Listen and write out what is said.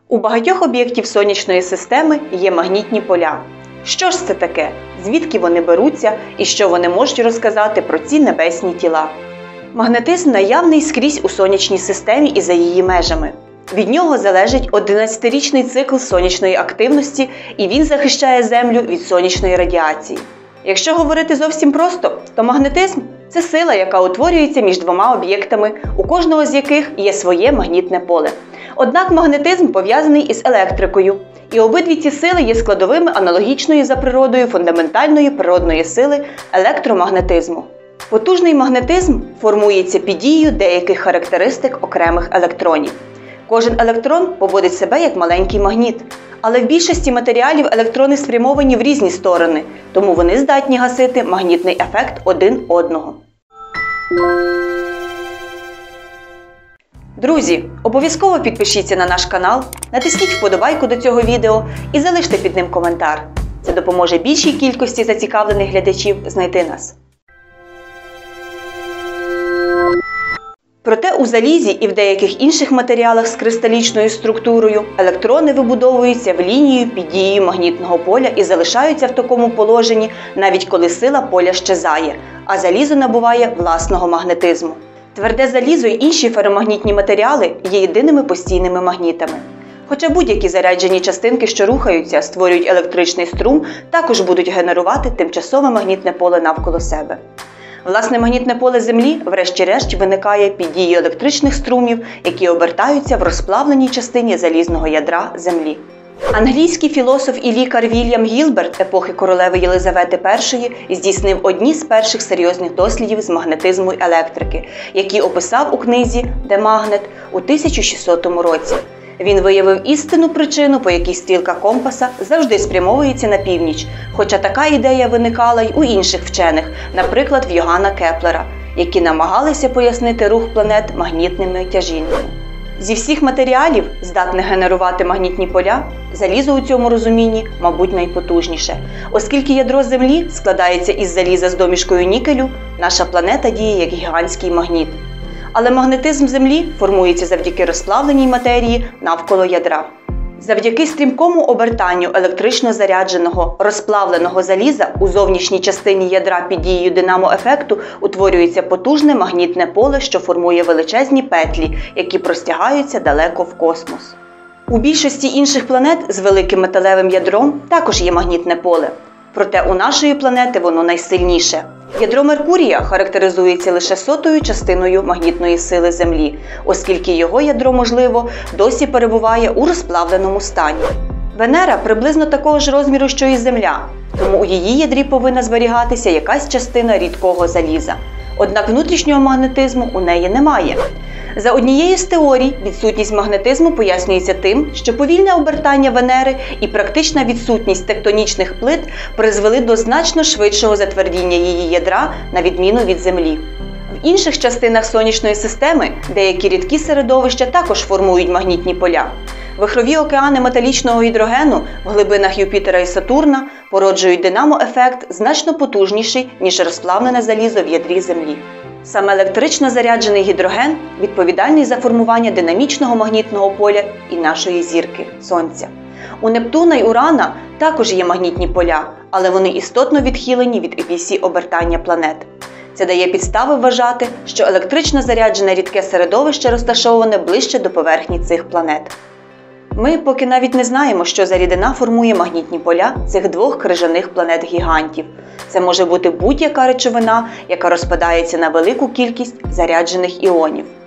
У багатьох об'єктів сонячної системи є магнітні поля. Що ж це таке? Звідки вони беруться і що вони можуть розказати про ці небесні тіла? Магнетизм наявний скрізь у сонячній системі і за її межами. Від нього залежить 11-річний цикл сонячної активності, і він захищає Землю від сонячної радіації. Якщо говорити зовсім просто, то магнетизм – це сила, яка утворюється між двома об'єктами, у кожного з яких є своє магнітне поле. Однак магнетизм пов'язаний із електрикою, і обидві ці сили є складовими аналогічної за природою фундаментальної природної сили електромагнетизму. Потужний магнетизм формується під дією деяких характеристик окремих електронів. Кожен електрон поводить себе як маленький магніт, але в більшості матеріалів електрони спрямовані в різні сторони, тому вони здатні гасити магнітний ефект один одного. Друзі, обов'язково підпишіться на наш канал, натисніть вподобайку до цього відео і залиште під ним коментар. Це допоможе більшій кількості зацікавлених глядачів знайти нас. Проте у залізі і в деяких інших матеріалах з кристалічною структурою електрони вибудовуються в лінію під дією магнітного поля і залишаються в такому положенні, навіть коли сила поля щезає, а залізо набуває власного магнетизму. Тверде залізо й інші феромагнітні матеріали є єдиними постійними магнітами. Хоча будь-які заряджені частинки, що рухаються, створюють електричний струм, також будуть генерувати тимчасове магнітне поле навколо себе. Власне магнітне поле Землі, врешті-решт, виникає під дією електричних струмів, які обертаються в розплавленій частині залізного ядра Землі. Англійський філософ і лікар Вільям Гілберт епохи королеви Єлизавети І здійснив одні з перших серйозних дослідів з магнетизму й електрики, які описав у книзі «Де магнет» у 1600 році. Він виявив істинну причину, по якій стрілка компаса завжди спрямовується на північ, хоча така ідея виникала й у інших вчених, наприклад, в Йоганна Кеплера, які намагалися пояснити рух планет магнітними тяжіннями. Зі всіх матеріалів, здатних генерувати магнітні поля, залізо у цьому розумінні, мабуть, найпотужніше. Оскільки ядро Землі складається із заліза з домішкою нікелю, наша планета діє як гігантський магніт. Але магнетизм Землі формується завдяки розплавленій матерії навколо ядра. Завдяки стрімкому обертанню електрично зарядженого, розплавленого заліза у зовнішній частині ядра під дією динамо-ефекту утворюється потужне магнітне поле, що формує величезні петлі, які простягаються далеко в космос. У більшості інших планет з великим металевим ядром також є магнітне поле. Проте у нашої планети воно найсильніше. Ядро Меркурія характеризується лише 100-ю частиною магнітної сили Землі, оскільки його ядро, можливо, досі перебуває у розплавленому стані. Венера приблизно такого ж розміру, що і Земля, тому у її ядрі повинна зберігатися якась частина рідкого заліза. Однак внутрішнього магнетизму у неї немає. За однією з теорій, відсутність магнетизму пояснюється тим, що повільне обертання Венери і практична відсутність тектонічних плит призвели до значно швидшого затвердіння її ядра, на відміну від Землі. В інших частинах сонячної системи деякі рідкі середовища також формують магнітні поля. Вихрові океани металічного гідрогену в глибинах Юпітера і Сатурна породжують динамо-ефект значно потужніший, ніж розплавлене залізо в ядрі Землі. Саме електрично заряджений гідроген відповідальний за формування динамічного магнітного поля і нашої зірки – Сонця. У Нептуна й Урана також є магнітні поля, але вони істотно відхилені від вісі обертання планет. Це дає підстави вважати, що електрично заряджене рідке середовище розташоване ближче до поверхні цих планет. Ми поки навіть не знаємо, що за рідина формує магнітні поля цих двох крижаних планет-гігантів. Це може бути будь-яка речовина, яка розпадається на велику кількість заряджених іонів.